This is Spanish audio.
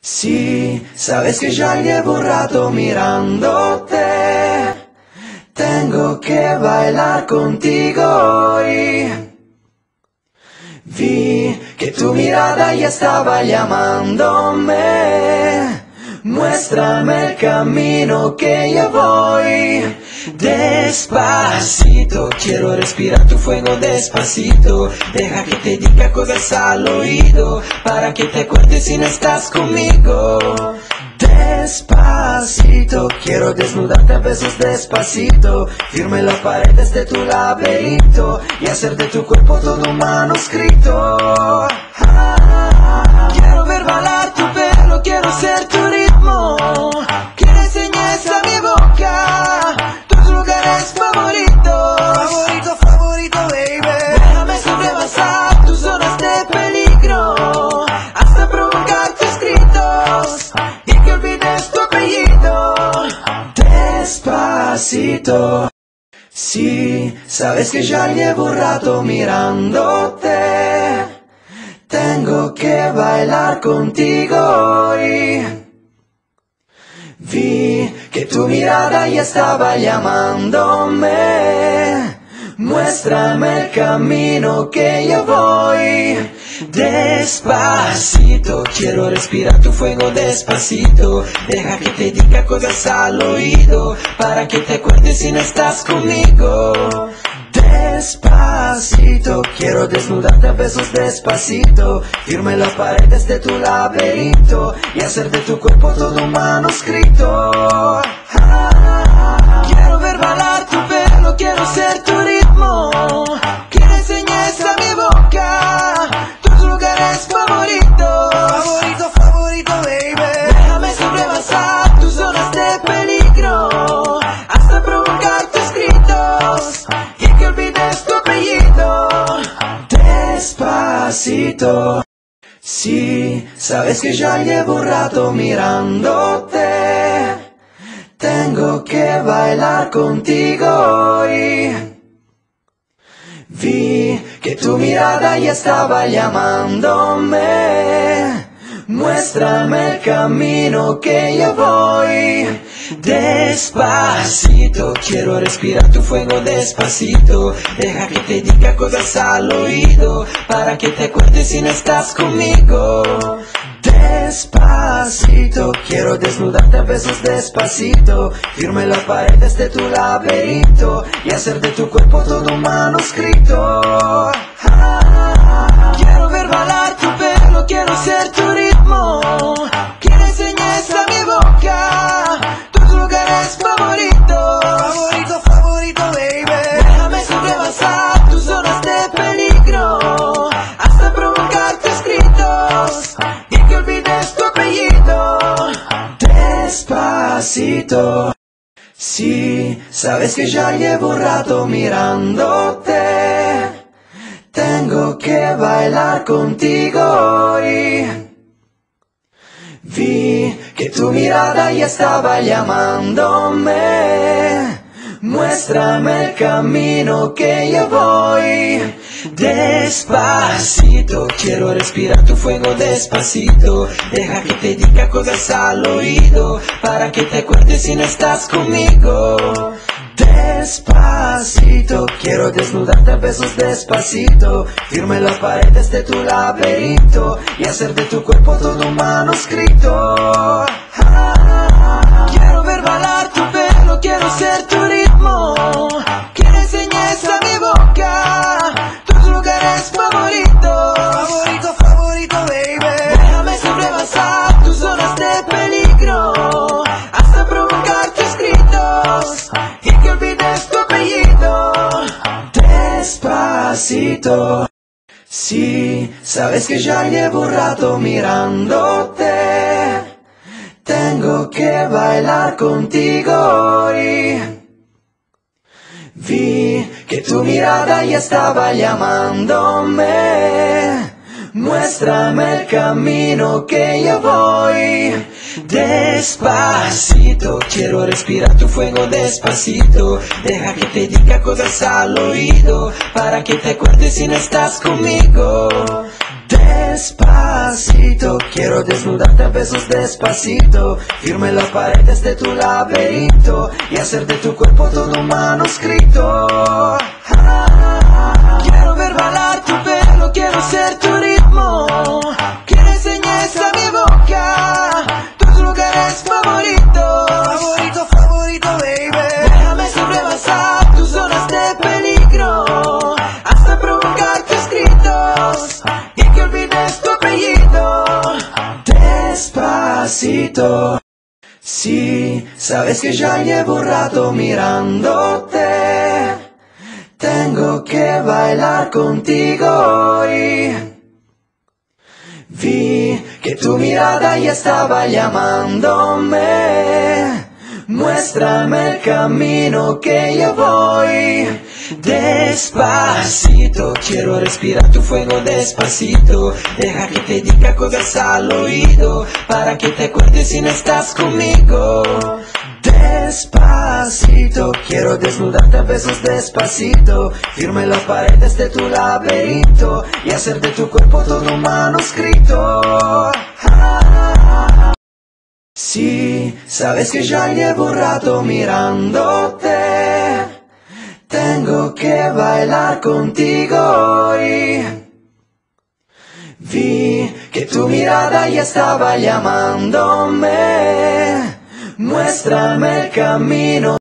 Sí, sabes que ya llevo un rato mirándote. Tengo que bailar contigo hoy. Vi que tu mirada ya estaba llamándome. Muéstrame el camino que yo voy. Despacito, quiero respirar tu fuego despacito. Deja que te diga cosas al oído, para que te acuerdes si no estás conmigo. Despacito, quiero desnudarte a besos despacito. Firme las paredes de tu laberinto y hacer de tu cuerpo todo un manuscrito. Quiero ver bailar tu pelo, quiero ser tu ritmo. Que le enseñes a mi boca tus lugares favoritos. Favorito, favorito, baby. Déjame sobrepasar tus zonas de peligro, hasta provocar tus gritos y que olvides tu apellido. Despacito. Sí, sabes que ya llevo un rato mirándote. Tengo que bailar contigo hoy. Vi que tu mirada ya estaba llamándome. Muéstrame el camino que yo voy. Despacito, quiero respirar tu fuego despacito. Deja que te diga cosas al oído, para que te acuerdes si no estás conmigo. Despacito, quiero desnudarte a besos despacito. Firme las paredes de tu laberinto y hacer de tu cuerpo todo un manuscrito. Quiero ver bailar tu pelo, quiero ser tu ritmo. Que le enseñes a mi boca tus lugares favoritos. Favorito, favorito, baby. Déjame sobrepasar tus zonas de peligro, hasta provocar tus gritos y que olvides tu apellido. Despacito. Sí, sabes que ya llevo un rato mirándote. Tengo que bailar contigo hoy. Vi que tu mirada ya estaba llamándome. Muéstrame el camino que yo voy. Despacito, quiero respirar tu fuego despacito. Deja que te diga cosas al oído, para que te acuerdes si no estás conmigo. Despacito, quiero desnudarte a besos despacito. Firme las paredes de tu laberinto y hacer de tu cuerpo todo un manuscrito. Quiero ver bailar tu pelo, quiero ser tu ritmo. Que le enseñes a mi boca tus lugares favoritos. Favorito, favorito, baby. Déjame sobrepasar tus zonas de peligro, hasta provocar tus gritos y que olvides tu apellido. Despacito. Sí, sabes que ya llevo un rato mirándote. Tengo que bailar contigo hoy. Vi que tu mirada ya estaba llamándome. Muéstrame el camino que yo voy. Despacito, quiero respirar tu fuego despacito. Deja que te diga cosas al oído, para que te acuerdes si no estás conmigo. Despacito, quiero desnudarte a besos despacito. Firme las paredes de tu laberinto y hacer de tu cuerpo todo un manuscrito. Quiero ver bailar tu pelo, quiero ser tu ritmo. Que le enseñes a mi boca tus lugares favoritos. Favorito, favorito, baby. Déjame sobrepasar tus zonas de peligro, hasta provocar tus gritos y que olvides tu apellido. Despacito. Sí, sabes que ya llevo un rato mirándote. Tengo que bailar contigo hoy. Vi que tu mirada ya estaba llamándome. Muéstrame el camino que yo voy. Despacito, quiero respirar tu fuego despacito. Deja que te diga cosas al oído, para que te acuerdes si no estás conmigo. Despacito, quiero desnudarte a besos despacito, firme las paredes de tu laberinto y hacer de tu cuerpo todo un manuscrito. Quiero ver bailar tu pelo, quiero ser tu ritmo. Que le enseñes a mi boca tus lugares favoritos. Favorito, favorito, baby. Déjame sobrepasar tus zonas de peligro hasta provocar tus gritos y que olvides tu apellido. Despacito, si sabes que ya llevo un rato mirándote, tengo que bailar contigo hoy. Vi que tu mirada ya estaba llamándome. Muéstrame el camino que yo voy. Despacito, quiero respirar tu fuego despacito. Deja que te diga cosas al oído para que te acuerdes si no estás conmigo. Despacito, quiero desnudarte a besos despacito, firme las paredes de tu laberinto y hacer de tu cuerpo todo un manuscrito. Si sabes que ya llevo un rato mirándote, tengo que bailar contigo hoy. Vi que tu mirada ya estaba llamándome. Muéstrame el camino.